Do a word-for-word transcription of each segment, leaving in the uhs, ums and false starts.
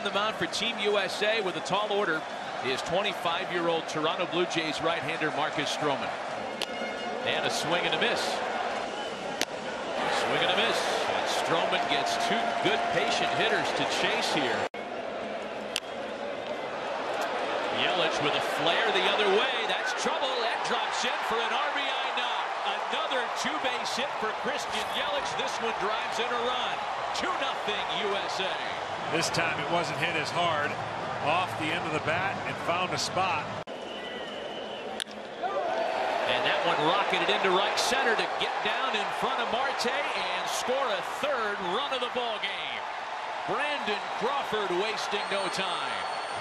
on the mound for Team U S A with a tall order is twenty-five-year-old Toronto Blue Jays right-hander Marcus Stroman. And a swing and a miss. Swing and a miss. And Stroman gets two good patient hitters to chase here. Yelich with a flare the other way. That's trouble. That drops in for an R B I knock. Another two-base hit for Christian Yelich. This one drives in a run. two nothing U S A. This time it wasn't hit as hard. Off the end of the bat and found a spot. And that one rocketed into right center to get down in front of Marte and score a third run of the ball game. Brandon Crawford wasting no time.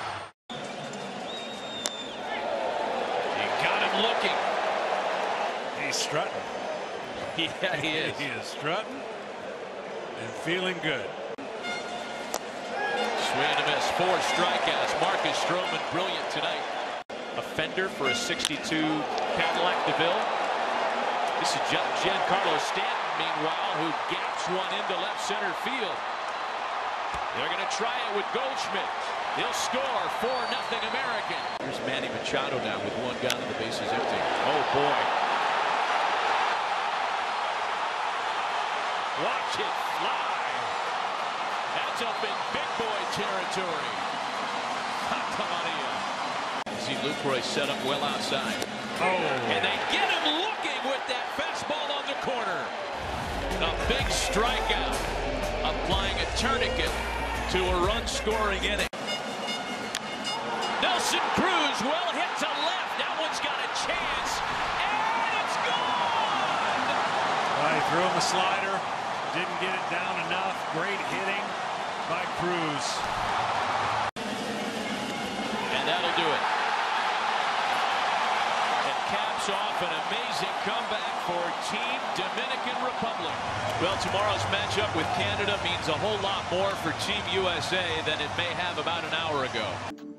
He got him looking. He's strutting. Yeah, he is. He is strutting and feeling good. Swing and a miss. Four strikeouts. Marcus Stroman brilliant tonight. A fender for a sixty-two Cadillac DeVille. This is Giancarlo Stanton, meanwhile, who gaps one into left center field. They're going to try it with Goldschmidt. He'll score. four nothing American. Here's Manny Machado now with one gun and the bases empty. Oh, boy. Watch it fly. That's up in big boy territory. See Lucroy set up well outside. Oh. And they get him looking with that fastball on the corner. A big strikeout. Applying a tourniquet to a run-scoring inning. Nelson Cruz well hit to left. That one's got a chance. And it's gone! Well, he threw him a slider. Didn't get it down enough. Great hitting by Cruz. And that'll do it. It caps off an amazing comeback for Team Dominican Republic. Well, tomorrow's matchup with Canada means a whole lot more for Team U S A than it may have about an hour ago.